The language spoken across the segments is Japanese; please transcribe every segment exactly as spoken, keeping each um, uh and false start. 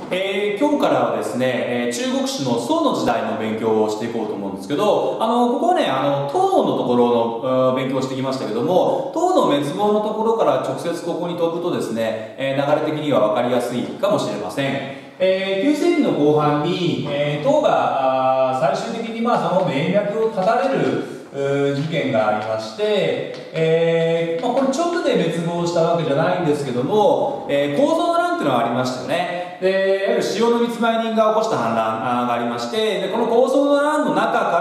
えー、今日からはですね、えー、中国史の宋の時代の勉強をしていこうと思うんですけど、あのここはね、あの唐のところの勉強をしてきましたけども、唐の滅亡のところから直接ここに飛ぶとですね、えー、流れ的には分かりやすいかもしれません。えー、きゅうせいきの後半に、えー、唐が最終的にまあその命脈を絶たれる事件がありまして、えーまあ、これちょっとで滅亡したわけじゃないんですけども、えー、構造の乱っていうのはありましたよね。で、いわゆる塩の密売人が起こした反乱がありまして、でこの構造の乱の中から、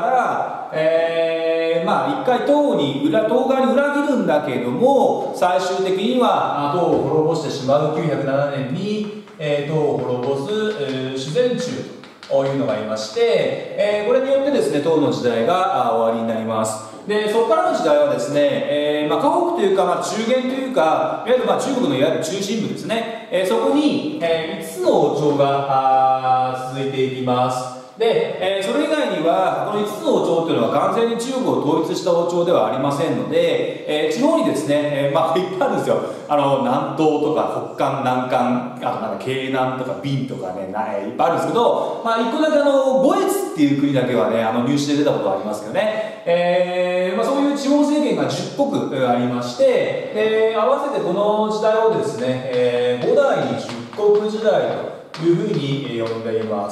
えー、まあ一回唐に裏唐側に裏切るんだけども、最終的には唐を滅ぼしてしまうきゅうひゃくななねんに、えー、唐を滅ぼす、えー、修善中というのがいまして、えー、これによってですね、唐の時代が終わりになります。で、そこからの時代はですね、えーまあ、河北というか、まあ、中原というか、いわゆるまあ中国のいわゆる中心部ですね、えー、そこに、えー、いつつの王朝が続いていきます。で、えー、それ以外にはこのいつつの王朝というのは完全に中国を統一した王朝ではありませんので、えー、地方にですね、えー、まあいっぱいあるんですよ。あの南東とか北韓、南韓、あとなんか京南とかビンとかね、いっぱいあるんですけど、まあいっこだけあの五越っていう国だけはね、あの入試で出たことがありますけどね、えーまあ、そういう地方政権がじゅっこくありまして、えー、合わせてこの時代をですね、えー、五代十国時代というふうに呼んでいます。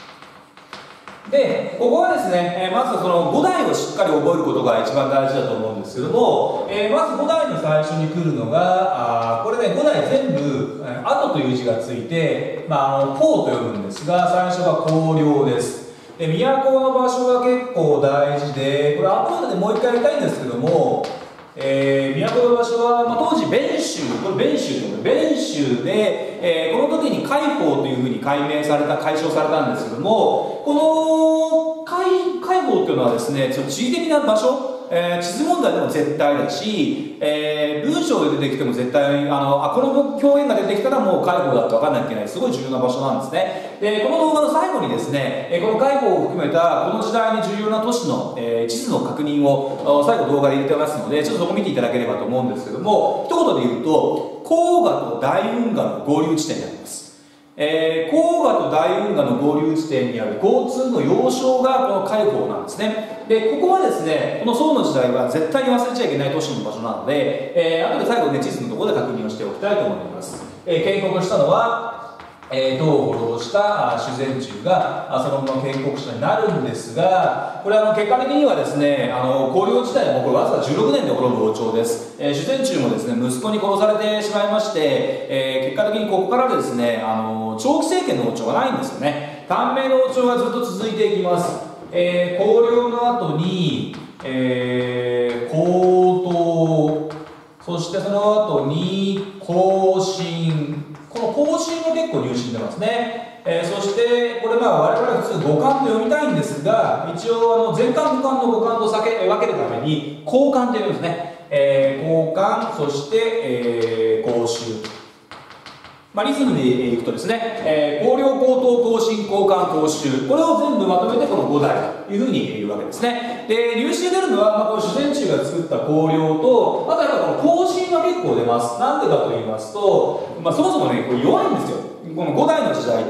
で、ここはですね、えー、まずそのご代をしっかり覚えることが一番大事だと思うんですけども、えー、まずご代の最初に来るのが、あこれね、ご代全部、後という字がついて、まあ、あの、唐と読むんですが、最初が公領です。で、都の場所が結構大事で、これ後でもう一回やりたいんですけども、えー、都の場所は、まあ、当時弁州、これ弁州という弁州で、えー、この時に海法というふうに改名された、解消されたんですけども、この海海法というのはですね、その地理的な場所、えー、地図問題でも絶対だし、えー、文章で出てきても絶対あのあこの表現が出てきたらもう海法だって分かんなきゃいけない、すごい重要な場所なんですね。でこの動画の最後にですね、えー、この海法を含めたこの時代に重要な都市の、えー、地図の確認を最後動画で入れてますので、ちょっとそこ見ていただければと思うんですけども、一言で言うと黄河と大運河の合流地点になります。えー、黄河と大運河の合流地点にある交通の要衝がこの海法なんですね。でここはですね、この宋の時代は絶対に忘れちゃいけない都市の場所なので、えー、後で最後ね、地図のところで確認をしておきたいと思います。えー、建国したのは、えー、唐を滅ぼした修善中がそのまま建国者になるんですが、これあの結果的にはですね、あの公領自体もこれわずかじゅうろくねんで滅ぶ王朝です。えー、修善中もですね、息子に殺されてしまいまして、えー、結果的にここからですね、あの長期政権の王朝がないんですよね。短命の王朝がずっと続いていきます。えー、公領の後に、えー、皇統、そしてその後に皇神、この皇神も結構入信出ますね。えー、そしてこれまあ我々普通五漢と読みたいんですが、一応あの前漢後漢の五漢と分けるために後漢と読むんですね。えー、後漢、そして、えー、皇宗、まあ、リズムでいくとですね、えー、公領、皇統、皇神、後漢、皇宗、これを全部まとめてこのご代というふうに言うわけですね。で、入試で出るのは、まあ、この修善中が作った公領と、あとはやっぱこの皇神は結構出ます。なんでかと言いますと、まあ、そもそもね、これ弱いんですよ。このご代の時代って、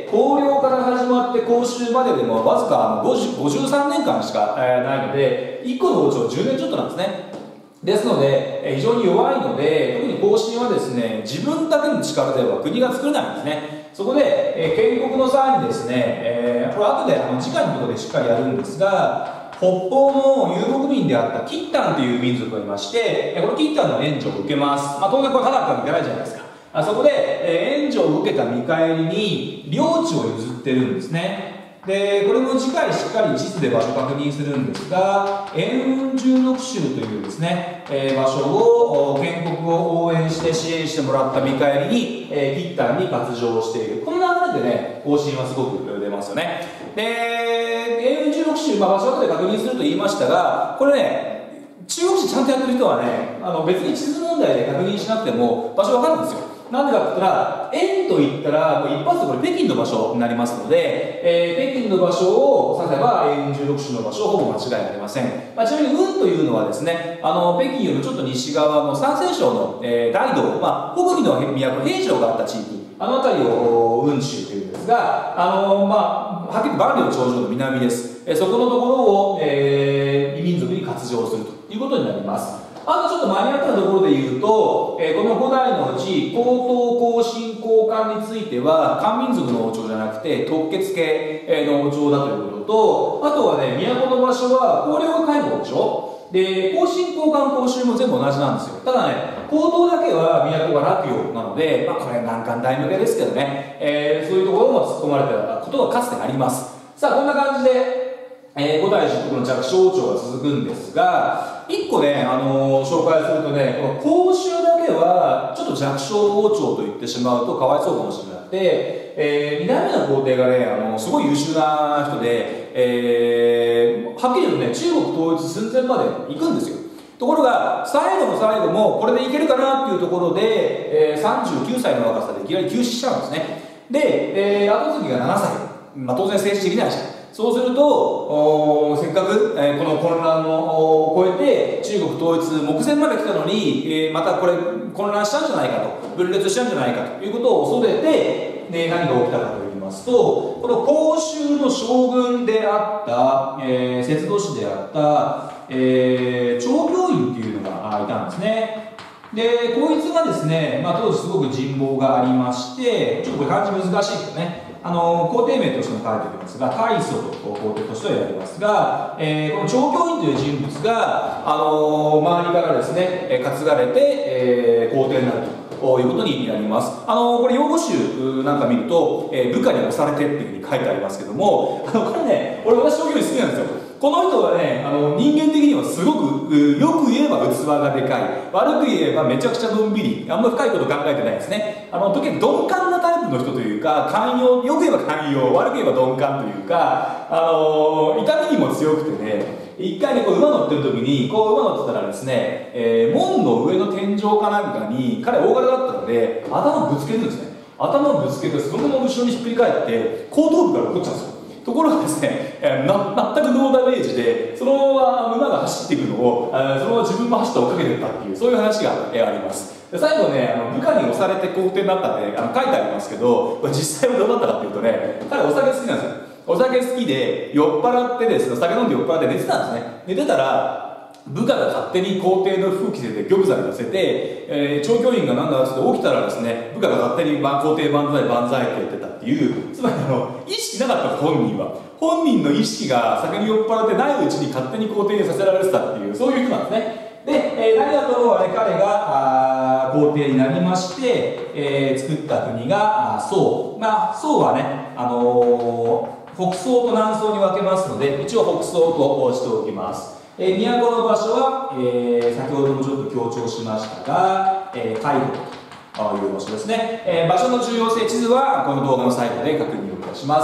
公領から始まって公衆まででもわずかごじゅうさんねんかんしかないので、いっこの王朝じゅうねんちょっとなんですね。ですので、非常に弱いので、特に皇神はですね、自分だけの力では国が作れないんですね。そこで、えー、建国の際にですね、えー、これ後であの次回のところでしっかりやるんですが、北方の遊牧民であったキッタンという民族がいまして、このキッタンの援助を受けます。まあ、当然これただってわけいけないじゃないですか。あそこで、えー、援助を受けた見返りに領地を譲ってるんですね。でこれも次回しっかり地図で場所確認するんですが、円雲十六州というですね、えー、場所を建国を応援して支援してもらった見返りに、えー、キッタンに割譲している。この流れでね、方針はすごく出ますよね。で円雲十六州、まあ、場所後で確認すると言いましたが、これね、中国史ちゃんとやってる人はね、あの別に地図問題で確認しなくても場所わかるんですよ。 なんでかって言ったら、円といったら、もう一発でこれ北京の場所になりますので、えー、北京の場所を指せば、円じゅうろく州の場所、ほぼ間違いありません。まあ、ちなみに、運というのはですね、あの、北京よりちょっと西側の山西省の、えー、大道、まあ、北魏の都、平城があった地域、あの辺りを雲州というんですが、あの、まあ、はっきり万里の長城の南です。えー、そこのところを、えー、異民族に割譲するということになります。あとちょっとマニアックなところで言うと、えー、このご代のうち、高等皇神高官については、漢民族の王朝じゃなくて、特決系の王朝だということと、あとはね、都の場所は、公領が介護でしょ。で、皇神高官公衆も全部同じなんですよ。ただね、皇統だけは都が洛陽なので、まあこれ難関大向けですけどね、えー、そういうところも突っ込まれたことがかつてあります。さあ、こんな感じで、えー、五代十国の弱小王朝が続くんですが、一個ね、あのー、紹介するとね、この甲州だけはちょっと弱小王朝と言ってしまうとかわいそうかもしれなくて、えー、に代目の皇帝がね、あのー、すごい優秀な人で、えー、はっきり言うとね、中国統一寸前まで行くんですよ。ところが、最後の最後もこれでいけるかなっていうところで、えー、さんじゅうきゅうさいの若さでいきなり急死しちゃうんですね。で、えー、後継ぎがななさい。まあ、当然政治できないし。そうすると、せっかく、えー、この混乱を超えて中国統一目前まで来たのに、えー、またこれ混乱しちゃうんじゃないかと、分裂しちゃうんじゃないかということを恐れて、ね、何が起きたかと言いますと、この甲州の将軍であった、えー、節度使であった、えー、長教院っていうのがいたんですね。で、こいつがですね、まあ、当時すごく人望がありまして、ちょっとこれ漢字難しいですよね。あの皇帝名としても書いておりますが、大祖と皇帝としてはやりますが、えー、この長教院という人物が、あの周りからですね、担がれて、えー、皇帝になるということになります。あのこれ用語集なんか見ると、えー、部下に押されてっていうふうに書いてありますけども、あのこれね、俺私長教院好きなんですよ。この人はね、あの人間的にはすごくよく言えば器がでかい、悪く言えばめちゃくちゃのんびり、あんま深いこと考えてないですね。あの時に鈍感なタイプの人というか、寛容、よく言えば寛容、悪く言えば鈍感というか、あの痛みにも強くてね、一回ねこう馬乗ってる時にこう馬乗ってたらですね、えー、門の上の天井かなんかに彼大柄だったので頭をぶつけるんですね。頭をぶつけてそのまま後ろにひっくり返って後頭部から落っこっちゃうんですよ。ところがですね、えー、な全くノーダメージでそのまま馬が走っていくのを、えー、そのまま自分も走って追っかけていったっていうそういう話が、えー、あります。で最後ね、あの部下に押されて皇帝になったんであの書いてありますけど、これ実際はどうだったかっていうとね、彼お酒好きなんですよ。お酒好きで酔っ払ってですね、酒飲んで酔っ払って寝てたんですね。寝てたら部下が勝手に皇帝の服着せて玉座に乗せて、えー、長教員が何だっつって起きたらですね、部下が勝手に皇帝万歳万歳ってやってたっていう、つまりあの意識なかった本人は本人の意識が酒に酔っ払ってないうちに勝手に皇帝にさせられてたっていうそういう人なんですね。で、えー、何だとはね、彼が皇帝になりまして、えー、作った国が宋。まあ宋はね、あのー、北宋と南宋に分けますので一応北宋としておきます。えー、都の場所は、えー、先ほどもちょっと強調しましたが、えー、海保という場所ですね、えー、場所の重要性、地図はこの動画の最後で確認をいたします。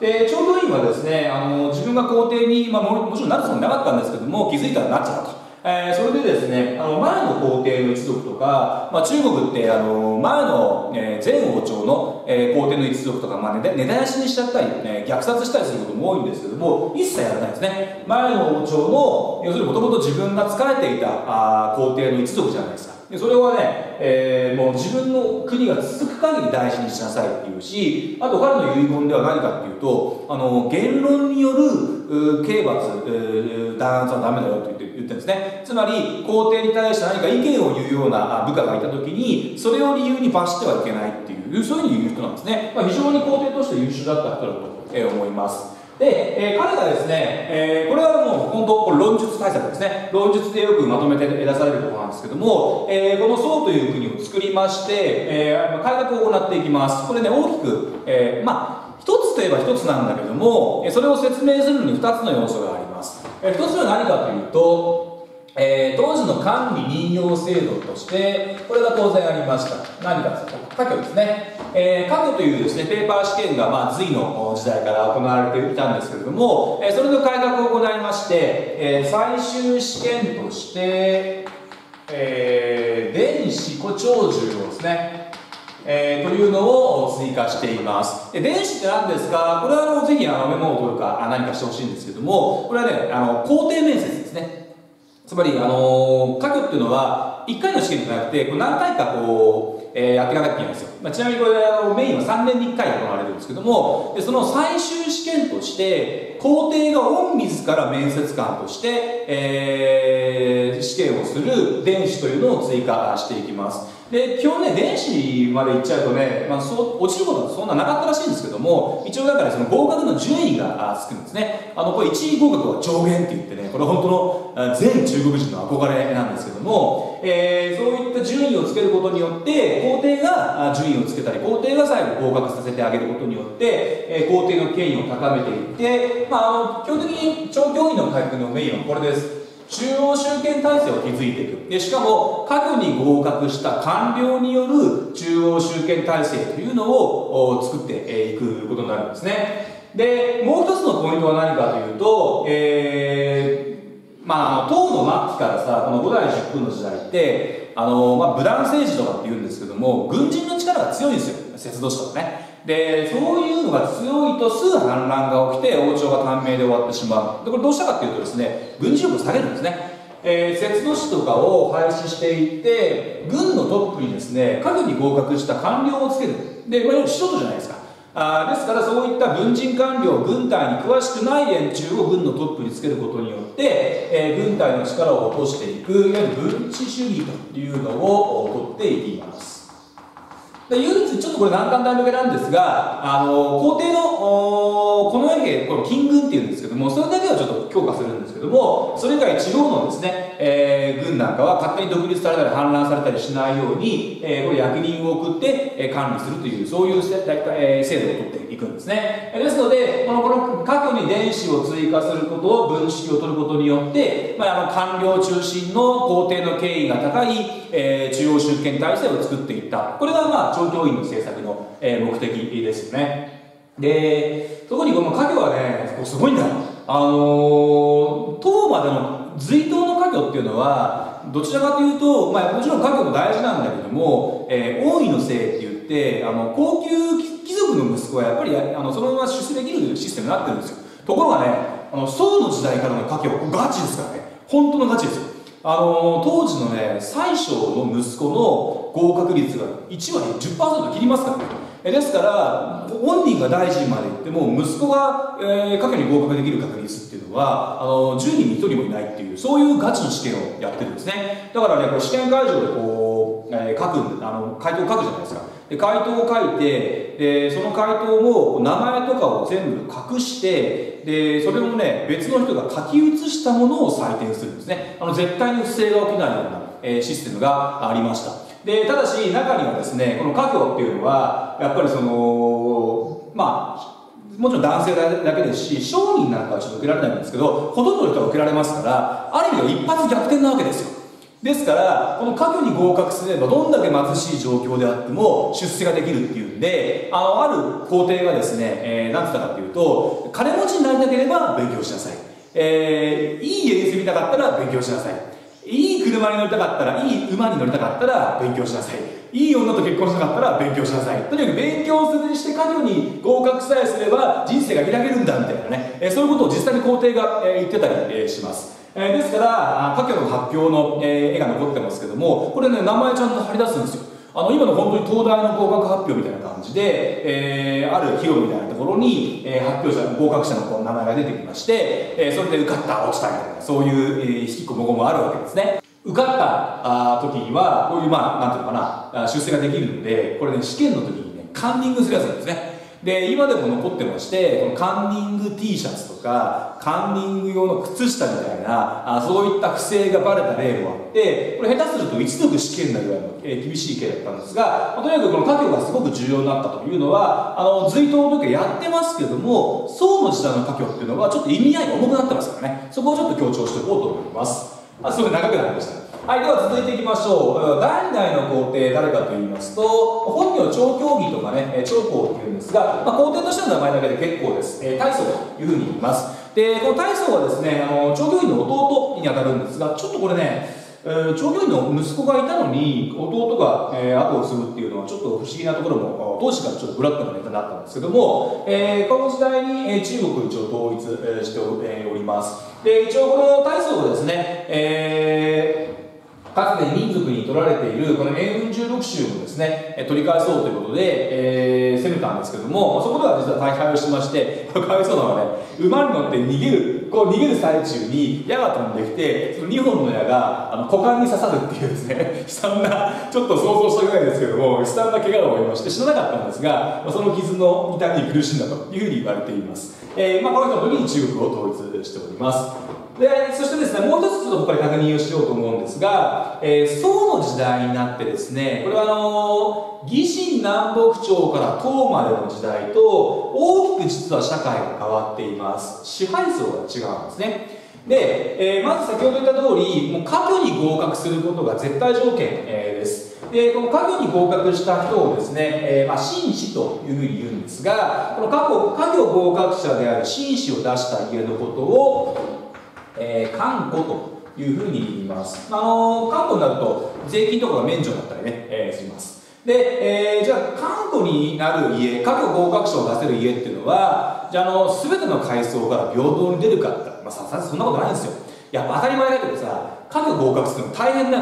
で、長教員はですね、あの自分が皇帝に、まあ、も, もちろんなるつもりなかったんですけども、気づいたらなっちゃったと。えー、それでですね、あの前の皇帝の一族とか、まあ、中国ってあの前の、えー、前王朝の、えー、皇帝の一族とか、まあ、根絶やしにしちゃったり、ね、虐殺したりすることも多いんですけども、一切やらないですね。前の王朝の要するにもともと自分が仕えていたあ皇帝の一族じゃないですか。でそれはね、えー、もう自分の国が続く限り大事にしなさいっていうし、あと彼の遺言では何かっていうと、あの言論による刑罰、弾圧はダメだよと言って言ってるんですね。つまり皇帝に対して何か意見を言うような部下がいた時にそれを理由に罰してはいけないっていうそういうふうに言う人なんですね。まあ、非常に皇帝として優秀だった人だと思います。で、えー、彼がですね、えー、これはもう本当これ論述対策ですね。論述でよくまとめて出されるところなんですけども、えー、この宋という国を作りまして、えー、改革を行っていきます。これね大きく、えー、まあ一つといえば一つなんだけども、それを説明するのに二つの要素があります。一つは何かというと、えー、当時の管理任用制度としてこれが当然ありました。何かというと科挙ですね。えー、科挙というですねペーパー試験が、まあ、隋の時代から行われていたんですけれども、えー、それの改革を行いまして、えー、最終試験として、えー、殿試古長寿をですねいうのを追加しています。で電子って何ですか？これはあのぜひあのメモを取るか何かしてほしいんですけども、これはね、あの工程面接ですね。つまり、あの科挙っていうのはいっかいの試験じゃなくて、こう何回かこう、えー、やっていかなきゃいけないんですよ。まあ、ちなみにこれメインはさんねんにいっかい行われるんですけども、でその最終試験として皇帝が御自ら面接官として、えー、試験をする電子というのを追加していきます。で基本ね、電子まで行っちゃうとね、まあ、そう落ちることはそんななかったらしいんですけども、一応だからその合格の順位がつくんですね。あのこれいちい合格は上限って言ってね、これ本当の全中国人の憧れなんですけども、えー、そういった順位をつけることによって皇帝が順位をつけたり、皇帝が最後合格させてあげることによって、えー、皇帝の権威を高めていって、まあ、あの基本的に調教員の改革のメインはこれです。中央集権体制を築いていく。でしかも科挙に合格した官僚による中央集権体制というのを作っていくことになるんですね。でもう一つのポイントは何かというと、えー、まあ唐の末期からさ、この五代十分の時代ってあの、まあ、武断政治とかっていうんですけども、軍人の力が強いんですよ、節度氏とかね。でそういうのが強いとすぐ反乱が起きて王朝が短命で終わってしまう。でこれどうしたかっていうとですね、軍事力を下げるんですね。えー、節度氏とかを廃止していって軍のトップにですね、科挙に合格した官僚をつける。でこれ素人じゃないですか。あですからそういった軍人官僚、軍隊に詳しくない連中を軍のトップにつけることによって、えー、軍隊の力を落としていく、いわゆる分治主義というのを取っていきます。で唯一ちょっとこれ難関大向けなんですが、あの皇帝のこの絵この金軍っていうんですけども、それだけはちょっと強化するんですけども、それ以外地方のですね、えー、軍なんかは勝手に独立されたり反乱されたりしないように、えー、これ役人を送って、えー、管理するというそういう制度を取っていくんですね。ですのでこのこの科挙に電子を追加することを分式を取ることによって、まあ、あの官僚中心の皇帝の権威が高い、えー、中央集権体制を作っていった。これがまあ調教員の政策の、えー、目的ですよね。で特にこの科挙はね、すごいんだよ。あのー、唐までの隋唐の科挙っていうのはどちらかというと、まあ、もちろん科挙も大事なんだけども、えー、王位のせいって言ってあの高級貴族の息子はやっぱりあのそのまま出世できるシステムになってるんですよ。ところがね、あの宋の時代からの科挙ガチですからね、本当のガチですよ。あの当時のね宰相の息子の合格率がいちわり じゅっパーセント 切りますからね。ですから本人が大臣まで行っても息子が、えー、科挙に合格できる確率っていうのはあのじゅうにんにひとりもいないっていう、そういうガチの試験をやってるんですね。だからね、こう試験会場でこう、えー、書くあの回答を書くじゃないですか。で回答を書いて、でその回答も名前とかを全部隠して、でそれをね別の人が書き写したものを採点するんですね。あの絶対に不正が起きないような、えー、システムがありました。でただし中にはですね、この科挙っていうのはやっぱりそのまあもちろん男性だけですし、商人なんかはちょっと受けられないんですけど、ほとんどの人は受けられますから、ある意味では一発逆転なわけですよ。ですからこの科挙に合格すればどんだけ貧しい状況であっても出世ができるっていうんで、あのある皇帝がですね、えー、何て言ったかっていうと、金持ちになりたければ勉強しなさい、えー、いい家に住みたかったら勉強しなさい、いい車に乗りたかったら、いい馬に乗りたかったら勉強しなさい、いい女と結婚したかったら勉強しなさい、とにかく勉強して科挙に合格さえすれば人生が開けるんだみたいなね、えー、そういうことを実際に皇帝が、えー、言ってたり、えー、します。えー、ですから科挙の発表の、えー、絵が残ってますけども、これね名前ちゃんと貼り出すんですよ。あの今の本当に東大の合格発表みたいな感じで、えー、ある広場みたいなところに、えー、発表者合格者のこう名前が出てきまして、えー、それで受かった落ちたみたいな、そういう、えー、引きこもごもあるわけですね。受かったあ時にはこういうまあなんていうのかな、出世ができるので、これね試験の時にねカンニングするやつなんですね。で今でも残ってまして、このカンニング T シャツとかカンニング用の靴下みたいなあそういった不正がバレた例もあって、これ下手すると一族試験になるぐらいの、えー、厳しい系だったんですが、まあ、とにかくこの科挙がすごく重要になったというのは、あの隋唐の時はやってますけども、宋の時代の科挙っていうのはちょっと意味合いが重くなってますからね、そこをちょっと強調していこうと思います。あすごい長くなりました。はい、では続いていきましょう。だいにだいの皇帝誰かと言いますと、本名長教義とかね長公っていうんですが、まあ、皇帝としての名前だけで結構です。えー、大宗というふうに言います。でこの大宗はですね、あの長教義の弟にあたるんですが、ちょっとこれねえー、長教員の息子がいたのに弟が、えー、後を継ぐっていうのはちょっと不思議なところも当時からちょっとブラックなネタになったんですけども、えー、この時代に、えー、中国を一応統一、えー、してお、えー、おります。で一応この大宋をですね、えーかつて民族に取られているこの燕雲じゅうろく州をですね取り返そうということで、えー、攻めたんですけども、そこでは実は大敗をしまして、かわいそうなのはね、馬に乗って逃げるこう逃げる最中に矢が飛んできて、そのにほんの矢があの股間に刺さるっていうですね悲惨な、ちょっと想像したくないですけども、悲惨な怪我を負いまして死ななかったんですが、その傷の痛みに苦しんだというふうに言われています。えーまあ、この人の時に中国を統一しております。でそしてですね、もう一つちょっとここで確認をしようと思うんですが、えー、宋の時代になってですね、これはあのー、魏晋南北朝から唐までの時代と大きく実は社会が変わっています。支配層が違うんですね。で、えー、まず先ほど言った通り、もう科挙に合格することが絶対条件、えー、です。でこの科挙に合格した人をですね、えーまあ、進士というふうに言うんですが、この科挙、科挙合格者である進士を出した家のことをえー、官庫というふうに言います。あのー、官庫になると税金とかが免除だったりね、えー、します。で、えー、じゃあ官庫になる家、科挙合格者を出せる家っていうのは、じゃあ、あの全ての階層から平等に出るかって、まあ、さすがにそんなことないんですよ。いや当たり前だけどさ、科挙合格するの大変だから、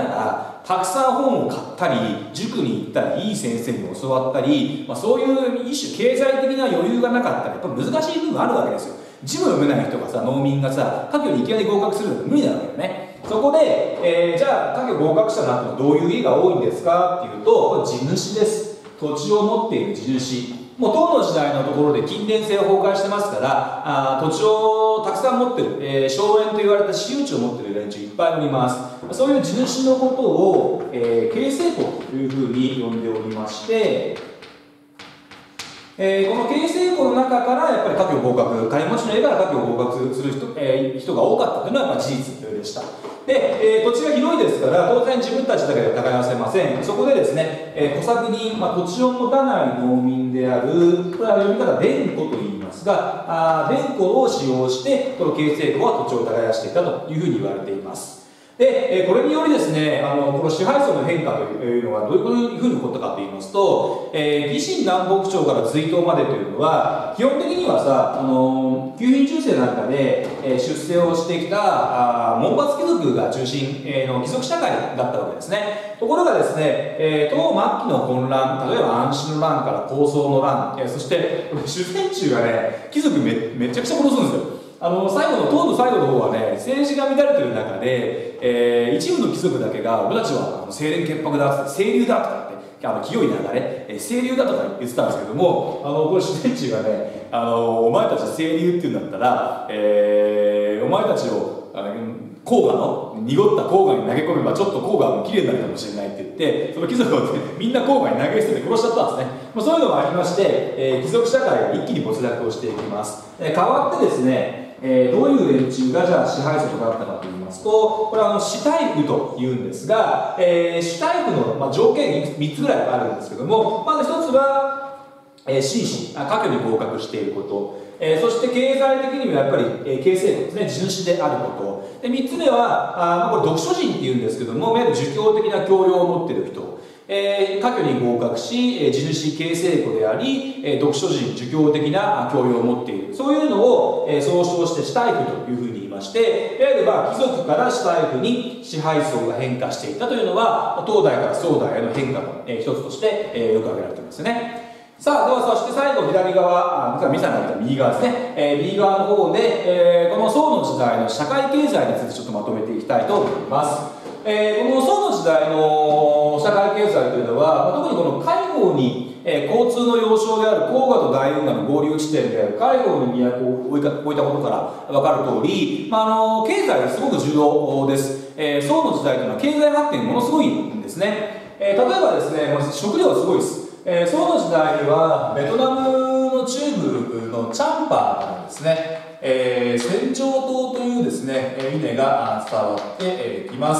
たくさん本を買ったり塾に行ったりいい先生に教わったり、まあ、そういう一種経済的な余裕がなかったらやっぱ難しい部分あるわけですよ。字も読めない人がさ、農民がさ、科挙にいきなり合格するのって無理なわけだよね。そこで、えー、じゃあ科挙合格者になってもどういう家が多いんですかっていうと、地主です。土地を持っている地主。もう唐の時代のところで近隣制を崩壊してますから、あ土地をたくさん持ってる、えー、荘園と言われた私有地を持っている連中いっぱいおります。そういう地主のことを、えー、形成庫というふうに呼んでおりまして、えー、この形成庫の中からやっぱり科挙合格、金持ちの家から科挙合格する人、えー、人が多かったというのはやっぱ事実でした。で、えー、土地が広いですから当然自分たちだけでは耕せません。そこでですね、えー、小作人、まあ、土地を持たない農民である、これは読み方田庫と言いますが、あ田庫を使用してこの形成庫は土地を耕していたというふうに言われています。で、これによりですね、あのこの支配層の変化というのはどういうふうに起こったかと言いますと、えー、魏晋南北朝から隋唐までというのは基本的にはさ、あの宮賓中世なんかで、えー、出世をしてきたあ門閥貴族が中心、えー、の貴族社会だったわけですね。ところがですね、えー、唐末期の混乱、例えば安史の乱から高宗の乱、えー、そして主戦中がね、貴族 め, めちゃくちゃ殺すんですよ。あの最後の唐の最後の方はね、政治が乱れている中で、えー、一部の貴族だけが俺たちは清廉潔白だ、清流だとかってあの清い流れ、えー、清流だとか言ってたんですけども、あのこれ主戦中がね、あのお前たち清流っていうんだったら、えー、お前たちをあの黄河の濁った黄河に投げ込めばちょっと黄河もきれいになるかもしれないって言って、その貴族を、ね、みんな黄河に投げ捨てて殺しちゃったんですね。まあ、そういうのがありまして、えー、貴族社会が一気に没落をしていきます。えー、代わってですね、えー、どういう連中がじゃあ支配層となったかといいますと、これはあの主体夫というんですが、えー、主体夫の、まあ、条件みっつぐらいあるんですけども、まずひとつは、えー、紳士、科挙に合格していること、えー、そして経済的にもやっぱり、えー、形成庫ですね、地主であること、でみっつめは、あまあ、これ読書人っていうんですけども、いわゆる儒教的な教養を持っている人、えー、科挙に合格し、えー、地主形成庫であり、えー、読書人、儒教的な教養を持っている、そういうのを、えー、総称して主体夫というふうに言いまして、いわゆる、まあ、貴族から主体夫に支配層が変化していったというのは、東大から宋代への変化の、えー、一つとして、えー、よく挙げられていますね。さあ、ではそして最後左側、あ、実はミサが見た右側ですね、えー、右側の方で、えー、この宋の時代の社会経済についてちょっとまとめていきたいと思います。えー、この宋の時代の社会経済というのは、特にこの海防に、えー、交通の要衝である黄河と大運河の合流地点である海防に都を置いたことから分かる通り、まあ、あの経済がすごく重要です。えー、宋の時代というのは経済発展ものすごいんですね。えー、例えばですね、食料はすごいです。えー、宋の時代にはベトナムの中部のチャンパーなんですね、えー、船長島というですね稲が伝わってきます。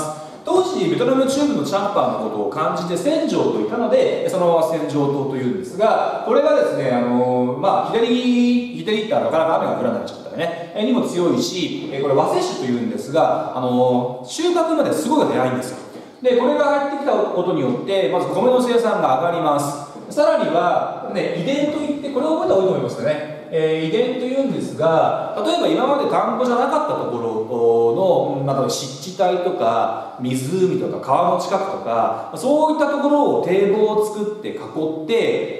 当時ベトナム中部のチャンパンのことを漢字で千丈と言ったのでそのまま千丈島というんですが、これがですね、あのまあ、左左ってなかなか雨が降らないちゃったらねにも強いし、これ和接種というんですが、あの収穫まですごい早いんですよ。でこれが入ってきたことによってまず米の生産が上がります。さらには、ね、遺伝といって、これを覚えた方がいいと思いますかね、えー、遺伝というんですが、例えば今まで田んぼじゃなかったところの、なんか湿地帯とか湖とか川の近くとか、そういったところを堤防を作って囲って、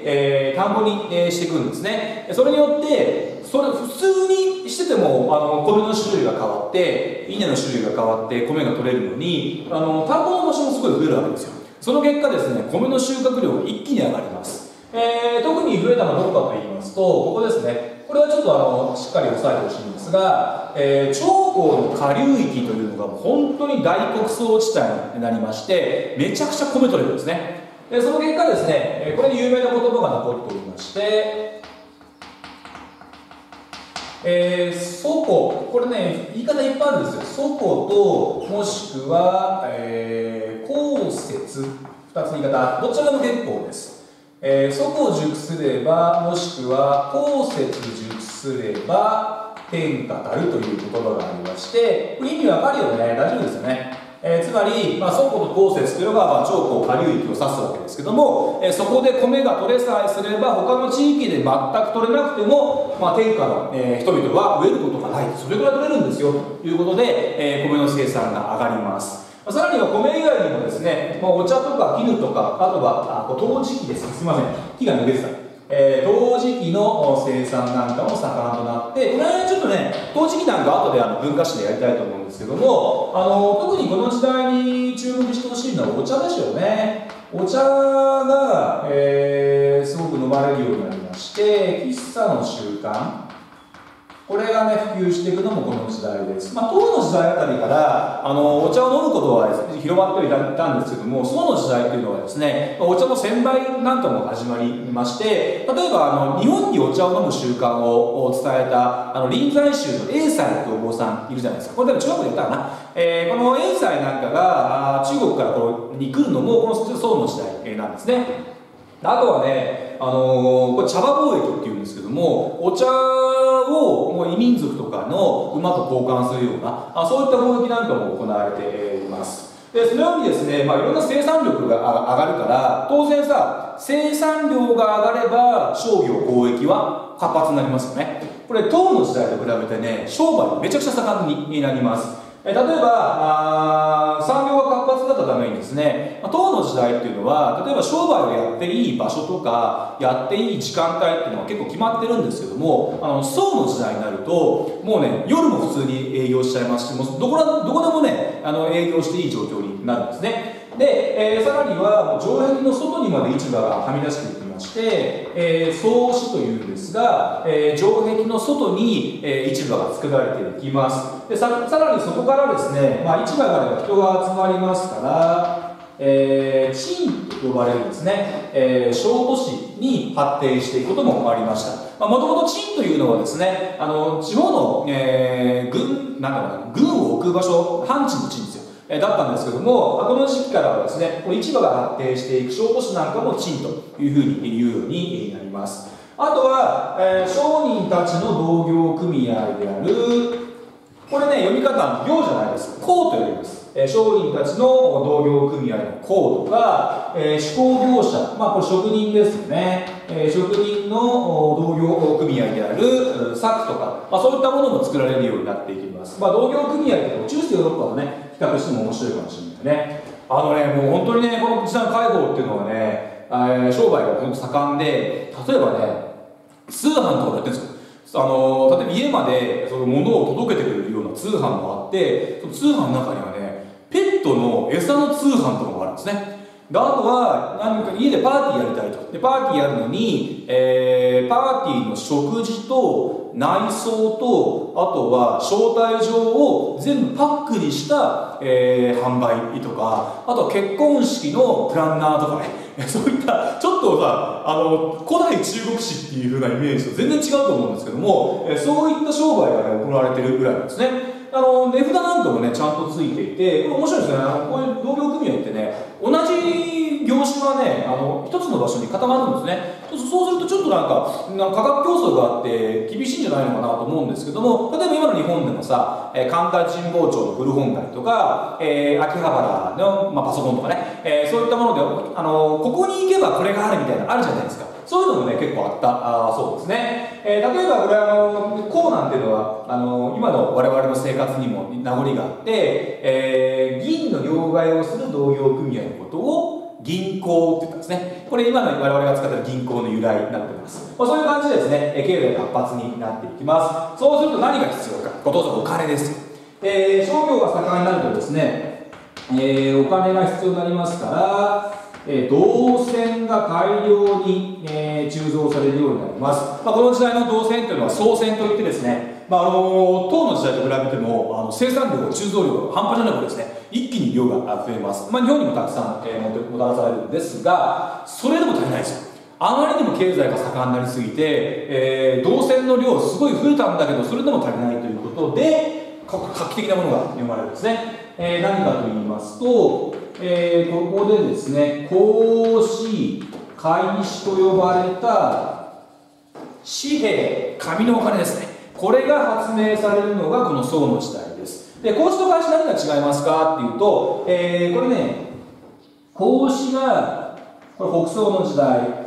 えー、田んぼに、えー、していくんですね。それによってそれ普通にしててもあの米の種類が変わって稲の種類が変わって米が取れるのに、あの田んぼの場所もすごい増えるわけですよ。その結果ですね、米の収穫量が一気に上がります。えー、特に増えたのはどこかと言いますと、ここですね。これはちょっとあのしっかり押さえてほしいんですが、えー、長江の下流域というのが本当に大穀倉地帯になりまして、めちゃくちゃ米取れるんですね。でその結果ですね、これに有名な言葉が残っておりまして、えー、祖庫、これね、言い方いっぱいあるんですよ。祖庫と、もしくは、えー、公説、ふたつの言い方、どちらでも結構です。えー、祖庫を熟すれば、もしくは、公説熟すれば、天下たるという言葉がありまして、これ意味わかるよね、大丈夫ですよね。えー、つまり、まあ、祖庫と公説というのが、まあ、長江下流域を指すわけですけども、えー、そこで米が取れさえすれば他の地域で全く取れなくても、まあ、天下の、えー、人々は飢えることがない、それぐらい取れるんですよということで、えー、米の生産が上がります。さらには米以外にもですね、まあ、お茶とか絹とか、あとはあ陶磁器です。すみません、木が抜けてた。えー、陶磁器の生産なんかも盛んとなって、これはちょっとね、陶磁器なんか後であの文化史でやりたいと思うんですけども、あの特にこの時代に注目してほしいのはお茶でしょうね。お茶が、えー、すごく飲まれるようになりまして、喫茶の習慣、これがね、普及していくのもこの時代です。まあ、唐の時代あたりからあのお茶を飲むことは広まっていたんですけども、宋の時代というのはですね、お茶の専売なんかも始まりまして、例えばあの日本にお茶を飲む習慣を伝えたあの臨済宗の栄西というお坊さんいるじゃないですか。これ多分中学でやったかな。えー、この栄西なんかが中国からこに来るのもこの宋の時代なんですね。あとはね、あのー、これ茶葉貿易っていうんですけども、お茶をもう異民族とかの馬と交換するようなあそういった貿易なんかも行われています。でそのようにですね、まあ、いろんな生産力が上がるから当然さ、生産量が上がれば商業交易は活発になりますよね。これ唐の時代と比べてね、商売めちゃくちゃ盛んになります。例えばあ産業が活発だったためにですね、唐の時代っていうのは例えば商売をやっていい場所とかやっていい時間帯っていうのは結構決まってるんですけども、あの宋の時代になるともうね、夜も普通に営業しちゃいますし、もうどこらどこでもね、あの営業していい状況になるんですね。で、えー、さらには城壁の外にまで市場がはみ出していきまして、えー、宋市というんですが、えー、城壁の外に、えー、市場が作られていきます。で さ, さらにそこからですね、まあ、市場があれば人が集まりますから、えー、陳と呼ばれるですね、えー、小都市に発展していくこともありました。もともと陳というのはですね、あの地方の、えー、軍なんだろうな軍を置く場所、藩地の陳ですよ。だったんですけども、この時期からはですね、この市場が発展していく小都市なんかも陳というふうに言うようになります。あとは、えー、商人たちの同業組合である、これね、読み方、行じゃないです。公と呼びます。えー、商人たちの同業組合の公とか、えー、手工業者、まあこれ職人ですよね。えー、職人の同業組合である作とか、まあ、そういったものも作られるようになっていきます。まあ、同業組合って中世ヨーロッパのね、比較しても面白いかもしれないね。あのね、もう本当にね、この時代の介護っていうのはね、えー、商売が本当盛んで、例えばね、通販とかやってるんですよ。あの例えば家までその物を届けてくれるような通販もあって、その通販の中にはね、ペットの餌の通販とかもあるんですね。であとは何か家でパーティーやりたいと。でパーティーやるのに、えー、パーティーの食事と内装と、あとは招待状を全部パックにした、えー、販売とか、あとは結婚式のプランナーとかね、そういったちょっとさ、あの古代中国史っていう風なイメージと全然違うと思うんですけども、えー、そういった商売が、ね、行われているぐらいなんですね。 あの値札なんかもねちゃんとついていて、これ面白いですね。あのこういう同業組合ってね、同じ業種がねあの一つの場所に固まるんですね。そうするとちょっとなんかなんか価格競争があって厳しいんじゃないのかなと思うんですけども、例えば今の日本でもさ、えー、神田神保町の古本街とか、えー、秋葉原の、まあ、パソコンとかね、えー、そういったものであのここに行けばこれがあるみたいなのあるじゃないですか。そういうのもね結構あったあそうですね。えー、例えばこれあのコーナンっていうのはあの今の我々の生活にも名残があって、えー、銀の両替をする同業組合のことを銀行って言ったんですね。これ今の我々が使っている銀行の由来になっています。まあ、そういう感じでですね、経済が活発になっていきます。そうすると何が必要か。ご当然お金です。えー、商業が盛んになるとですね、えー、お金が必要になりますから、えー、銅銭が大量に、えー、鋳造されるようになります。まあ、この時代の銅銭というのは宋銭といってですね、まあ、あの唐の時代と比べてもあの生産量、鋳造量が半端じゃなくですね、一気に量が増えます。まあ、日本にもたくさん、えー、もたらされるんですが、それでも足りないですよ。あまりにも経済が盛んになりすぎて、えー、銅銭の量すごい増えたんだけど、それでも足りないということで、画期的なものが生まれるんですね。えー、何かと言いますと、えー、ここでですね、孔子、開子と呼ばれた紙幣、紙のお金ですね。これが発明されるのがこの宋の時代です。で、孔子と開子何が違いますかっていうと、えー、これね、孔子がこれ北宋の時代、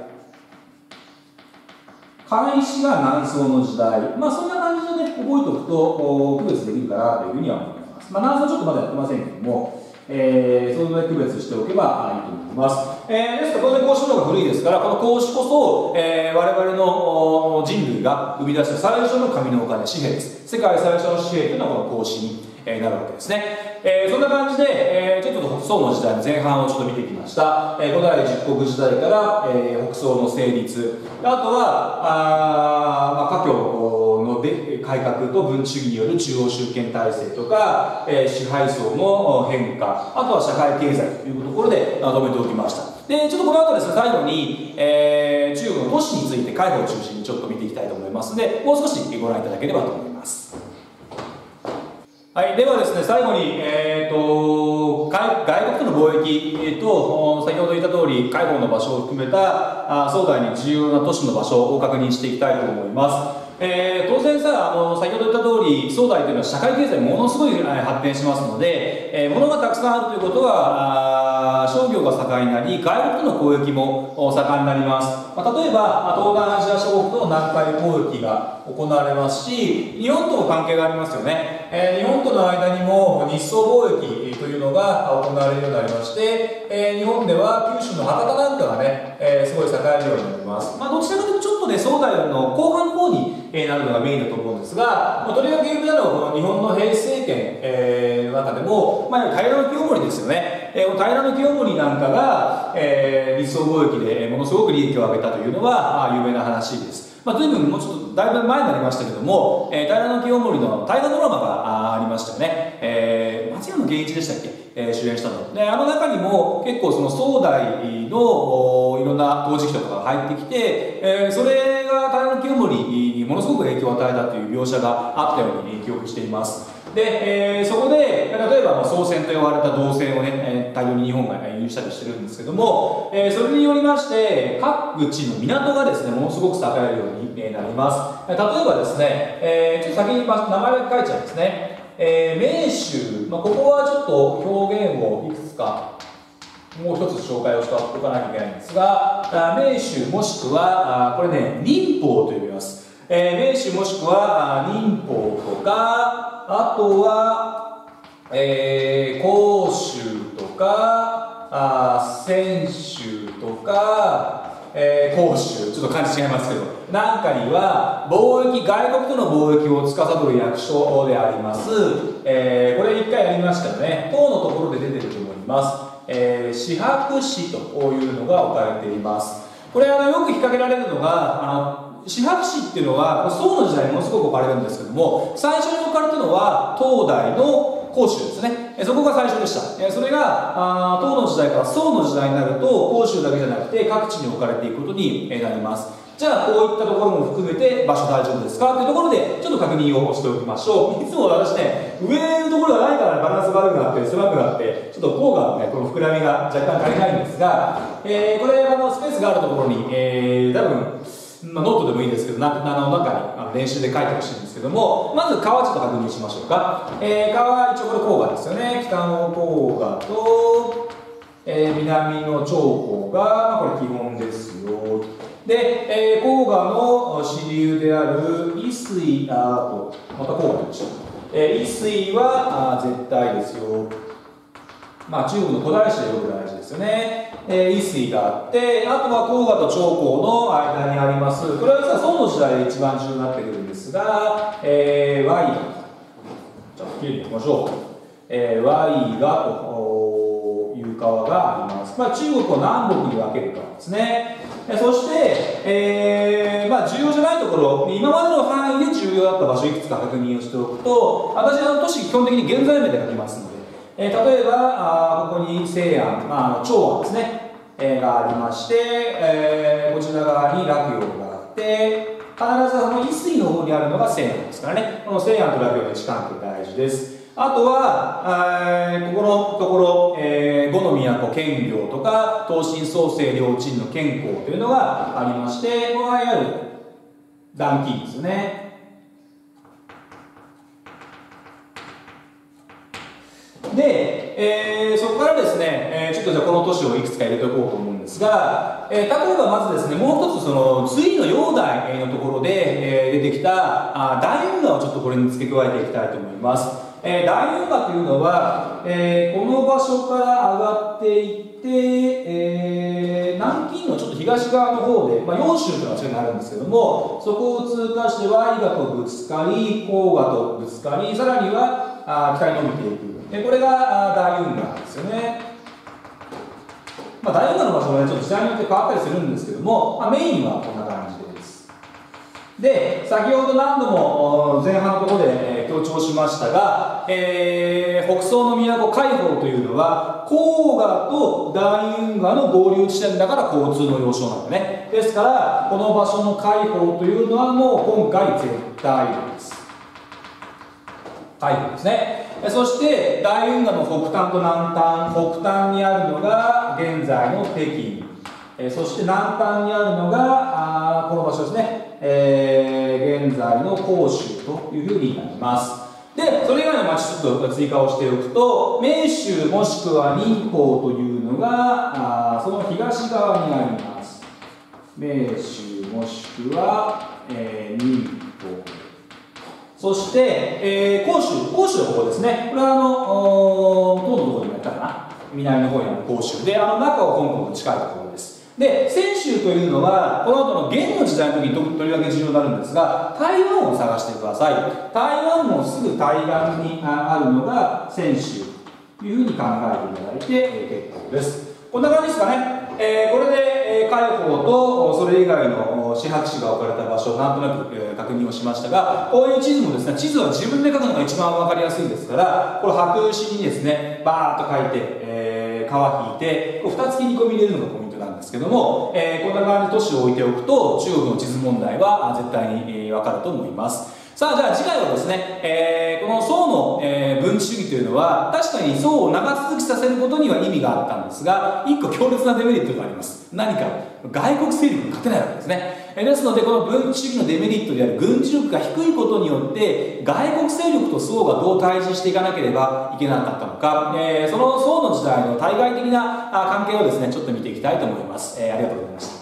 開子が南宋の時代、まあそんな感じでね、覚えておくと区別できるかなというふうには思います。まあ南宋ちょっとまだやってませんけども、えー、そのぐらい区別しておけばいいと思います。えー、ですから当然孔子の方が古いですから、この孔子こそ、えー、我々の人類が生み出した最初の紙のお金、紙幣です。世界最初の紙幣というのはこの孔子に、えー、なるわけですね。えー、そんな感じで、えー、ちょっと宋の時代の前半をちょっと見てきました。えー、古代十国時代から、えー、北宋の成立、あとはあ、まあ、華僑ので改革と文治主義による中央集権体制とか、えー、支配層の変化、あとは社会経済というところでまとめておきました。でちょっとこの後ですね、最後に、えー、中国の都市について海保を中心にちょっと見ていきたいと思いますので、もう少しご覧いただければと思います。はい、ではですね、最後に、えー、と 外, 外国との貿易、えー、と先ほど言った通り海保の場所を含めたあ宋代に重要な都市の場所を確認していきたいと思います。えー、当然さあの先ほど言った通り宋代というのは社会経済ものすごい発展しますので、えー、物がたくさんあるということはあ商業が盛んになり外国との交易も盛んになります。まあ、例えば東南アジア諸国との南海貿易が行われますし、日本とも関係がありますよね。えー、日本との間にも日宋貿易というのが行われるようになりまして、えー、日本では九州の博多なんかがね、えー、すごい栄えるようになります。まあ、どちらかというとちょっとね宋代の後半の方になるのがメインだと思うんですが、まあ、とりわけ有名なのはこの日本の平成政権、えー、の中でも、まあ、平清盛ですよね。えー、平清盛なんかが、えー、日宋貿易でものすごく利益を上げたというのは有名な話です。まあ、随分もうちょっとだいぶ前になりましたけども、えー、平清盛の大河ドラマが あ, ありましたよね。えー、松山源一でしたっけ、えー、主演したので、あの中にも結構その宋代のいろんな陶磁器とかが入ってきて、えー、それが平清盛にものすごく影響を与えたという描写があったように記憶しています。で、えー、そこで例えば宋銭と呼ばれた銅銭をね、えー、大量に日本が輸入したりしてるんですけども、えー、それによりまして各地の港がですねものすごく栄えるようになります。例えばですね、えー、ちょっと先に名前を書いちゃうんですね。えー、名州、まあ、ここはちょっと表現をいくつかもう一つ紹介をしておかなきゃいけないんですが、名州もしくはこれね寧法と呼びます。えー、名州もしくは寧法とか、あとは、えー、甲州とかあ泉州とか、えー、甲州、ちょっと漢字違いますけどなんかには貿易、外国との貿易を司る役所であります、えー、これ一回やりましたよね。唐のところで出てると思います。えー、四白紙というのが置かれています。これあのよく引っ掛けられるのがあの四白紙っていうのは宋の時代にものすごく置かれるんですけども、最初に置かれたのは東大の甲州ですね。そこが最初でした。それが唐の時代から宋の時代になると甲州だけじゃなくて各地に置かれていくことになります。 じゃあこういったところも含めて場所大丈夫ですかというところでちょっと確認をしておきましょう。いつも私ね、上のところがないからバランスが悪くなって狭くなってちょっと効果のね、この膨らみが若干足りないんですが、えー、これあのスペースがあるところに、えー、多分まあ、ノートでもいいですけど、なあの中にあの練習で書いてほしいんですけども、まず川ちょっと確認しましょうか。えー、川、一応これ黄河ですよね。北の黄河と、えー、南の長江が、まあ、これ基本ですよ。で、えー、黄河の支流である渭水、あと、また黄河でしょう。えー、渭水はあ絶対ですよ。まあ、中国の古代史でよく大事ですよね。えー、渭水があって、あとは黄河と長江の間にあります。これは実は宋の時代で一番重要になってくるんですが、えー、ワイガ。じゃあ、きれいにいきましょう。えー、ワイガという川があります。まあ、中国を南北に分ける川ですね。そして、えーまあ、重要じゃないところ、今までの範囲で重要だった場所いくつか確認をしておくと、私の都市基本的に現在名で書きますので、えー、例えばあここに西安、まあ、長安ですね、えー、がありまして、えー、こちら側に洛陽があって、必ずその渭水の方にあるのが西安ですからね、この西安と洛陽の位置関係大事です。あとは、えー、ここのところ、えー、呉の都、建業とか、東晋創世両鎮の建功というのがありまして、これはいわゆる断金ですよね。で、えー、そこからですね、えー、ちょっとじゃあこの都市をいくつか入れておこうと思うんですが、えー、例えばまずですね、もう一つその隋の煬帝のところで、えー、出てきたあ大運河をちょっとこれに付け加えていきたいと思います。えー、大運河というのは、えー、この場所から上がっていって、えー、南京のちょっと東側の方で、まあ、揚州というのは近くにあるんですけども、そこを通過してワイガとぶつかり、黄河とぶつかり、さらにはあ北に伸びていく。でこれが大運河ですよね。まあ、大運河の場所は、ね、ちょっと時代によって変わったりするんですけども、まあ、メインはこんな感じです。で、先ほど何度も前半のところで強調しましたが、えー、北宋の都開封というのは黄河と大運河の合流地点だから交通の要衝なんだね。ですからこの場所の開封というのはもう今回絶対です。開封ですね。そして大運河の北端と南端、北端にあるのが現在の北京、えそして南端にあるのがあこの場所ですね、えー、現在の広州というふうになります。でそれ以外の町ちょっと追加をしておくと、明州もしくは寧波というのがあその東側にあります。明州もしくは、えー、寧波、そして、えー、広州、広州の方ですね。これはあの、東のところにもやったかな。南の方にある広州で、あの中を香港と近いところです。で、泉州というのは、この後の元の時代の時にとりわけ重要になるんですが、台湾を探してください。台湾のすぐ対岸にあるのが泉州というふうに考えていただいて、えー、結構です。こんな感じですかね。えー、これで、えー、開放とそれ以外の四白紙が置かれた場所をなんとなく、えー、確認をしましたが、こういう地図もですね、地図は自分で書くのが一番分かりやすいですから、これ白紙にですね、バーッと書いて、えー、皮引いて、ふたつきに込み入れるのがポイントなんですけども、えー、こんな感じで都市を置いておくと、中国の地図問題は絶対に、えー、分かると思います。さあ、じゃあ次回はですね、えー、この宋の、えー、分治主義というのは、確かに宋を長続きさせることには意味があったんですが、一個強烈なデメリットがあります。何か、外国勢力に勝てないわけですね。えー、ですので、この分治主義のデメリットである軍事力が低いことによって、外国勢力と宋がどう対峙していかなければいけなかったのか、えー、その宋の時代の対外的な関係をですね、ちょっと見ていきたいと思います。えー、ありがとうございました。